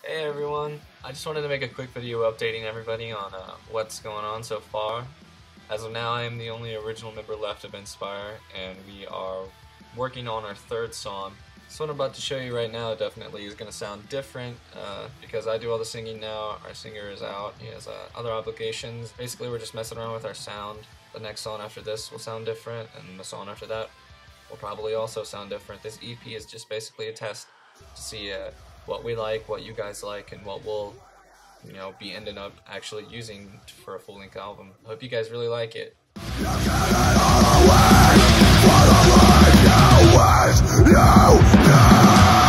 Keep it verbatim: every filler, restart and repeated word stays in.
Hey everyone, I just wanted to make a quick video updating everybody on uh, what's going on so far. As of now, I am the only original member left of Inspire, and we are working on our third song. This one I'm about to show you right now definitely is going to sound different uh, because I do all the singing now. Our singer is out, he has uh, other obligations. Basically we're just messing around with our sound. The next song after this will sound different, and the song after that will probably also sound different. This E P is just basically a test to see uh, what we like, what you guys like, and what we'll, you know, be ending up actually using for a full-length album. I hope you guys really like it. You